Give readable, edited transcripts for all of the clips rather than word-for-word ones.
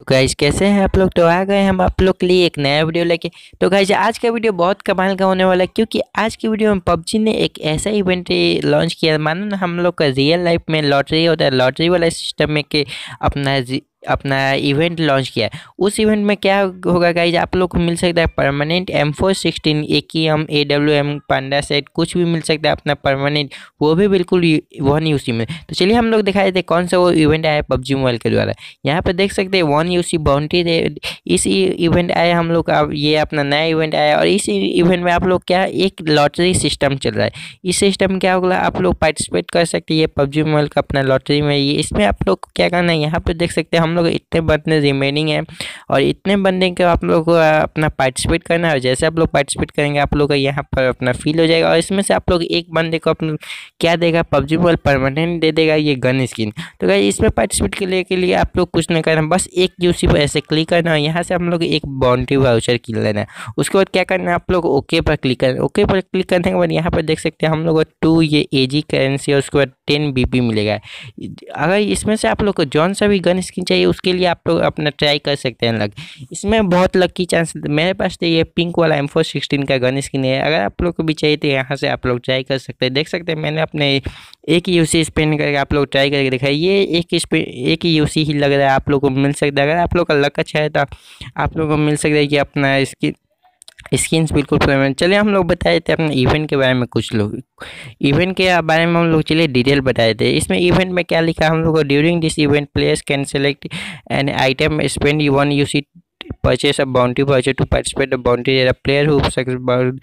Guys कैसे हैं आप लोग। तो आ गए हम आप लोग के लिए एक नया वीडियो लेके। तो गाइज आज का वीडियो बहुत कमाल का होने वाला है, क्योंकि आज की वीडियो में पबजी ने एक ऐसा इवेंट लॉन्च किया। मानो ना हम लोग का रियल लाइफ में लॉटरी होता है, लॉटरी वाला सिस्टम में के अपना इवेंट लॉन्च किया है। उस इवेंट में क्या होगा गाइज, आप लोग को मिल सकता है permanent M416 AKM AWM panda set, कुछ भी मिल सकता है अपना परमानेंट, वो भी बिल्कुल 1UC में। तो चलिए हम लोग दिखा देते हैं कौन सा वो इवेंट आया पबजी मोबाइल के द्वारा। यहाँ पे देख सकते हैं 1UC बाउंड्री इस इवेंट आया हम लोग का, ये अपना नया इवेंट आया। और इस इवेंट में आप लोग क्या एक लॉटरी सिस्टम चल रहा है। इस सिस्टम में क्या होगा, आप लोग पार्टिसिपेट कर सकते हैं ये पबजी मोबाइल का अपना लॉटरी में। ये इसमें आप लोग को क्या करना है, यहाँ पे देख सकते हैं हम लोग इतने बंदे रिमेनिंग हैं और इतने बंदे के आप लोग को अपना पार्टिसिपेट करना है। और जैसे आप लोग पार्टिसिपेट करेंगे आप लोग का यहाँ पर अपना फील हो जाएगा। और इसमें से आप लोग एक बंदे को अपना क्या देगा, पबजी मोबाइल परमानेंट दे देगा ये गन स्किन। तो गाइस इसमें पार्टिसिपेट के लिए आप लोग कुछ नहीं करना, बस एक यूसी पर ऐसे क्लिक करना है। यहाँ से हम लोग एक बाउंड्री वाउचर किल लेना है। उसके बाद क्या करना है, आप लोग ओके पर क्लिक करना है। ओके पर क्लिक करने के बाद यहाँ पर देख सकते हैं हम लोग को 2 ये AG करेंसी और उसके बाद 10 BP मिलेगा। अगर इसमें से आप लोग को जौन सा भी गन स्किन चाहिए उसके लिए आप लोग अपना ट्राई कर सकते हैं लक। इसमें बहुत लकी चांस, मेरे पास तो ये पिंक वाला M416 का गन स्किन है। अगर आप लोग को भी चाहिए तो यहाँ से आप लोग ट्राई कर सकते हैं। देख सकते हैं मैंने अपने एक यूसी स्पेंड करके आप लोग ट्राई करके दिखाई, ये एक ही यूसी ही लग रहा है, आप लोग को मिल सकता है। अगर आप लोग का लक अच्छा है तो आप लोग को मिल सकता है कि अपना स्किन्स बिल्कुल परमानेंट। चलिए हम लोग बताए थे अपने इवेंट के बारे में, कुछ लोग इवेंट के बारे में हम लोग चलिए डिटेल बताए थे। इसमें इवेंट में क्या लिखा हम लोग को, during this event players can select an item spend 1UC purchase a boundary voucher to participate the boundary player who successful.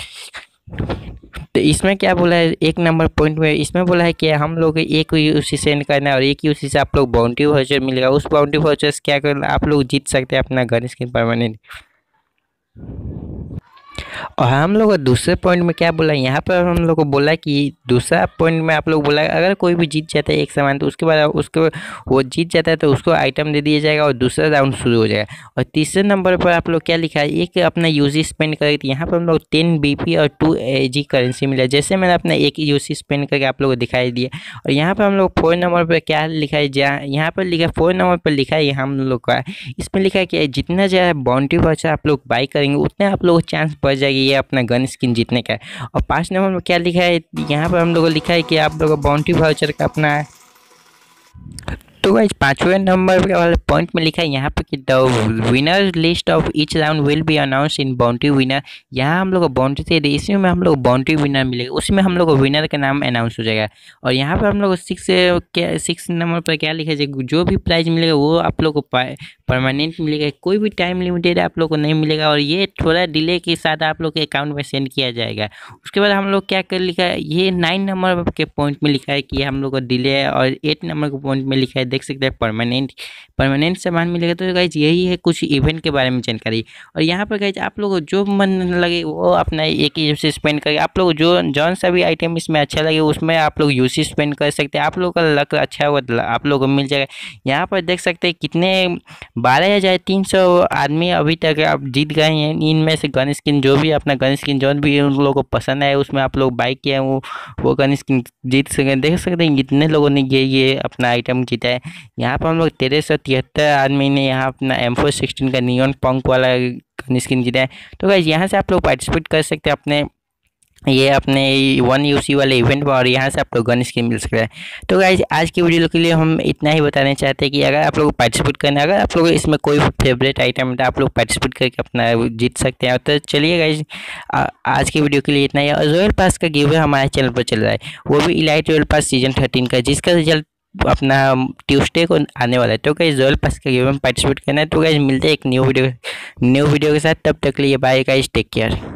तो इसमें क्या बोला है, एक नंबर पॉइंट में इसमें बोला है कि हम लोग एक यूसी सेंड करना है और एक यूसी से आप लोग बाउंड्री वाउचर मिलेगा। उस बाउंड्री वाउचर से क्या करना, आप लोग जीत सकते हैं अपना गन स्किन परमानेंट। और हम लोग दूसरे पॉइंट में क्या बोला, यहाँ पर हम लोग को बोला कि दूसरा पॉइंट में आप लोग बोला अगर कोई भी जीत जाता है एक सामान तो उसके बाद उसको वो जीत जाता है तो उसको आइटम दे दिया जाएगा और दूसरा राउंड शुरू हो जाएगा। और तीसरे नंबर पर आप लोग क्या लिखा है, एक अपना यूसी स्पेंड करके, तो यहाँ पर हम लोग 10 BP और 2 AG करेंसी मिला। जैसे मैंने अपना एक यूसी स्पेंड करके आप लोग को दिखाई दिया। और यहाँ पर हम लोग 4 नंबर पर क्या लिखा है, जहाँ यहाँ पर लिखा है 4 नंबर पर लिखा है हम लोग का, इसमें लिखा है कि जितना ज़्यादा बाउंड्री वाउचर आप लोग बाई करेंगे उतने आप लोग को चांस बढ़ जाएगी ये अपना गन स्किन जीतने का है। और 5 नंबर में क्या लिखा है, यहाँ पर हम लोग को लिखा है कि आप लोग बाउंड्री वाउचर का अपना है। तो गाइस 5वें नंबर वाले पॉइंट में लिखा है यहाँ पे कि the winner list of each round will be announce in boundary winner. यहाँ हम लोग को बाउंड्री से इसी में हम लोग बाउंड्री विनर मिलेगा, उसमें हम लोग को विनर का नाम अनाउंस हो जाएगा। और यहाँ पर हम लोग 6 नंबर पर क्या लिखा है, जो भी प्राइज मिलेगा वो आप लोग को परमानेंट मिलेगा, कोई भी टाइम लिमिटेड आप लोग को नहीं मिलेगा। और ये थोड़ा डिले के साथ आप लोग के अकाउंट में सेंड किया जाएगा। उसके बाद हम लोग क्या कर लिखा है, ये 9 नंबर के पॉइंट में लिखा है कि हम लोग को डिले है। और 8 नंबर के पॉइंट में लिखा है, देख सकते हैं परमानेंट सामान मिलेगा। तो गाइज यही है कुछ इवेंट के बारे में जानकारी। और यहाँ पर गाइज आप लोग को जो मन लगे वो अपना एक ही यूसी स्पेंड करके, आप लोग जो जौन सा भी आइटम इसमें अच्छा लगे उसमें आप लोग यूसी स्पेंड कर सकते हैं। आप लोग का लक अच्छा हुआ आप लोग को मिल जाएगा। यहाँ पर देख सकते हैं कितने 12,300 आदमी अभी तक आप जीत गए हैं। इनमें से गन स्किन जो भी अपना गन स्किन जो भी उन लोगों को पसंद है उसमें आप लोग बाई किया है वो गन स्किन जीत सकें। देख सकते हैं कितने लोगों ने ये अपना आइटम जीता है। यहाँ पर हम लोग 1373 आदमी ने यहाँ अपना M416 का नियॉन पंक वाला गन स्किन जीता है। तो गाइस यहाँ से आप लोग पार्टिसिपेट कर सकते हैं अपने 1UC वाले इवेंट में और यहाँ से आप लोग गन स्किन मिल सकता है। तो गाइस आज की वीडियो के लिए हम इतना ही बताना चाहते हैं कि अगर आप लोग पार्टिसिपेट करना है, अगर आप लोग इसमें कोई फेवरेट आइटम है तो आप लोग पार्टिसिपेट करके अपना जीत सकते हैं। तो चलिए गाइस आज की वीडियो के लिए इतना ही। और रॉयल पास का गिव हमारे चैनल पर चल रहा है, वो भी इलाइट रॉयल पास सीजन 13 का, जिसका रिजल्ट अपना ट्यूसडे को आने वाला है। तो गाइस रॉयल पास का गिव में पार्टिसिपेट करना है। तो गाइस मिलते हैं एक न्यू वीडियो के साथ, तब तक के लिए बाय गाइस, टेक केयर।